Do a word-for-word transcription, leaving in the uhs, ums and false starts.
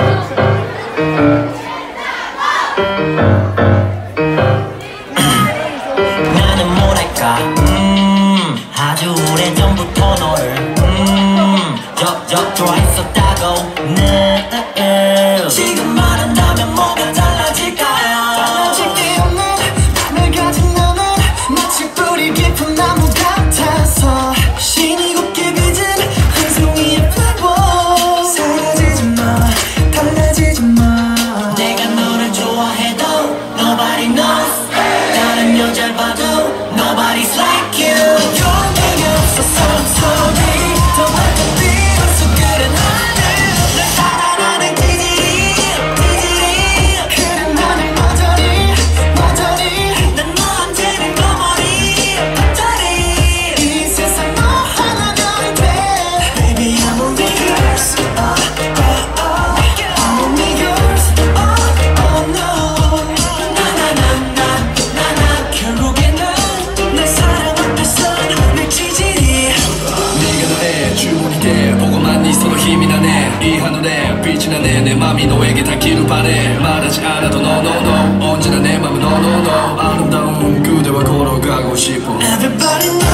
나는 뭐랄까 음 아주 오래전부터 너를 음 적적 좋아했었다고 네 지금 말한다면 뭐가 달라질까요? 달라질 게 없는 맘을 가진 너는 마치 뿌리 깊은 나무 같아서 신이 곱게 빚은 한 송이의 flower 사라지지 마 달라지지 마 내가 너를 좋아해도 nobody knows 다른 여자를 봐도 nobody's like you 용기가 없어서 sorry 더 밝은 비로소 그래 나는 널 사랑하는 기질이 기질이 그래 나는 모조리 모조리 난 너한테는 거머리 겉절이 이 세상 너 하나면 돼 Baby I'm only yours oh, oh, oh. I'm only yours oh, oh no 나나나나나나 결국에는 내 사랑 앞에선 내 지질이 네가 너의 주문이게 보고만 있어도 힘이 나네 이 하늘에 빛이 나네 내 맘이 너에게 닿기를 바래 말하지 않아도 no no no 언제나 내 맘은 no no no 아름다운 그대와 걸어가고 싶어 Everybody knows